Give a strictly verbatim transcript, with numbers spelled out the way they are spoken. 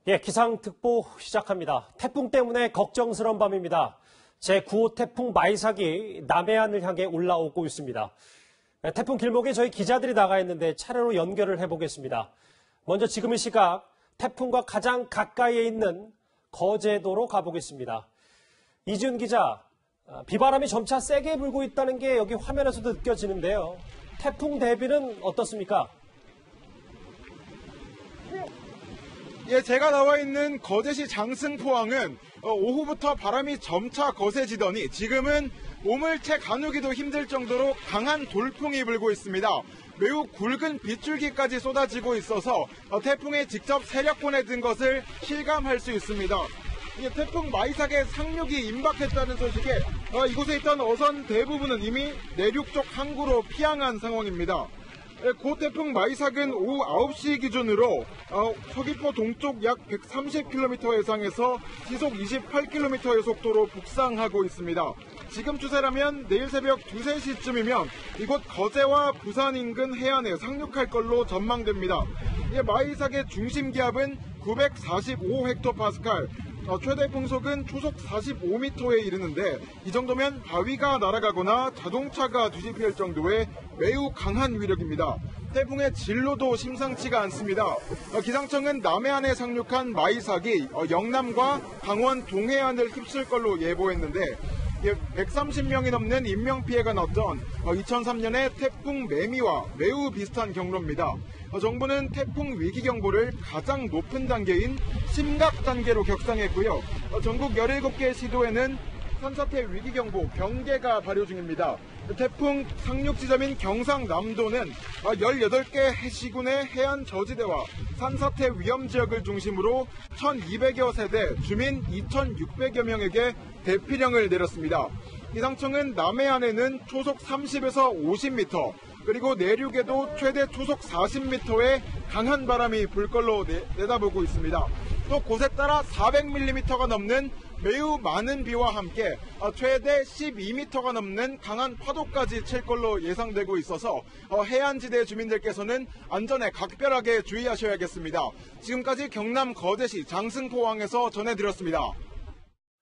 예, 기상특보 시작합니다. 태풍 때문에 걱정스러운 밤입니다. 제구 호 태풍 마이삭이 남해안을 향해 올라오고 있습니다. 태풍 길목에 저희 기자들이 나가 있는데 차례로 연결을 해보겠습니다. 먼저 지금 이 시각 태풍과 가장 가까이에 있는 거제도로 가보겠습니다. 이지훈 기자, 비바람이 점차 세게 불고 있다는 게 여기 화면에서도 느껴지는데요. 태풍 대비는 어떻습니까? 예, 제가 나와 있는 거제시 장승포항은 오후부터 바람이 점차 거세지더니 지금은 몸을 채 가누기도 힘들 정도로 강한 돌풍이 불고 있습니다. 매우 굵은 빗줄기까지 쏟아지고 있어서 태풍의 직접 세력권에 든 것을 실감할 수 있습니다. 태풍 마이삭의 상륙이 임박했다는 소식에 이곳에 있던 어선 대부분은 이미 내륙 쪽 항구로 피항한 상황입니다. 고 태풍 마이삭은 오후 아홉 시 기준으로 서귀포 동쪽 약 백삼십 킬로미터 해상에서 시속 이십팔 킬로미터의 속도로 북상하고 있습니다. 지금 추세라면 내일 새벽 두세 시쯤이면 이곳 거제와 부산 인근 해안에 상륙할 걸로 전망됩니다. 마이삭의 중심 기압은 구백사십오 헥토파스칼, 어, 최대 풍속은 초속 사십오 미터에 이르는데 이 정도면 바위가 날아가거나 자동차가 뒤집힐 정도의 매우 강한 위력입니다. 태풍의 진로도 심상치가 않습니다. 어, 기상청은 남해안에 상륙한 마이삭이 어, 영남과 강원 동해안을 휩쓸 걸로 예보했는데 백삼십 명이 넘는 인명피해가 났던 이천삼 년의 태풍 매미와 매우 비슷한 경로입니다. 정부는 태풍 위기경보를 가장 높은 단계인 심각 단계로 격상했고요. 전국 열일곱 개 시도에는 산사태 위기경보 경계가 발효 중입니다. 태풍 상륙 지점인 경상남도는 열여덟 개 해시군의 해안 저지대와 산사태 위험 지역을 중심으로 천이백여 세대 주민 이천육백여 명에게 대피령을 내렸습니다. 기상청은 남해안에는 초속 삼십에서 오십 미터, 그리고 내륙에도 최대 초속 사십 미터의 강한 바람이 불 걸로 내, 내다보고 있습니다. 또 곳에 따라 사백 밀리미터가 넘는 매우 많은 비와 함께 최대 십이 미터가 넘는 강한 파도까지 칠 걸로 예상되고 있어서 해안지대 주민들께서는 안전에 각별하게 주의하셔야겠습니다. 지금까지 경남 거제시 장승포항에서 전해드렸습니다.